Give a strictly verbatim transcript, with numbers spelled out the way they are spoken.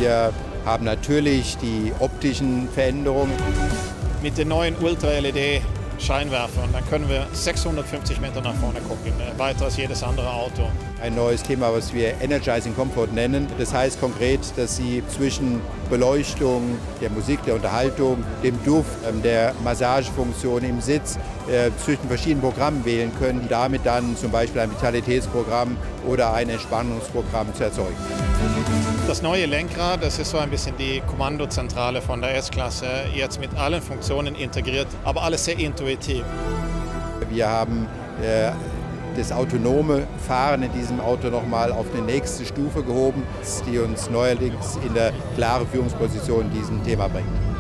Wir haben natürlich die optischen Veränderungen. Mit den neuen Ultra-L E D-Scheinwerfern, dann können wir sechshundertfünfzig Meter nach vorne gucken, weiter als jedes andere Auto. Ein neues Thema, was wir Energizing Comfort nennen. Das heißt konkret, dass Sie zwischen Beleuchtung, der Musik, der Unterhaltung, dem Duft, der Massagefunktion im Sitz äh, zwischen verschiedenen Programmen wählen können, damit dann zum Beispiel ein Vitalitätsprogramm oder ein Entspannungsprogramm zu erzeugen. Das neue Lenkrad, das ist so ein bisschen die Kommandozentrale von der S-Klasse, jetzt mit allen Funktionen integriert, aber alles sehr intuitiv. Wir haben äh, das autonome Fahren in diesem Auto nochmal auf eine nächste Stufe gehoben, die uns neuerdings in der klaren Führungsposition in diesem Thema bringt.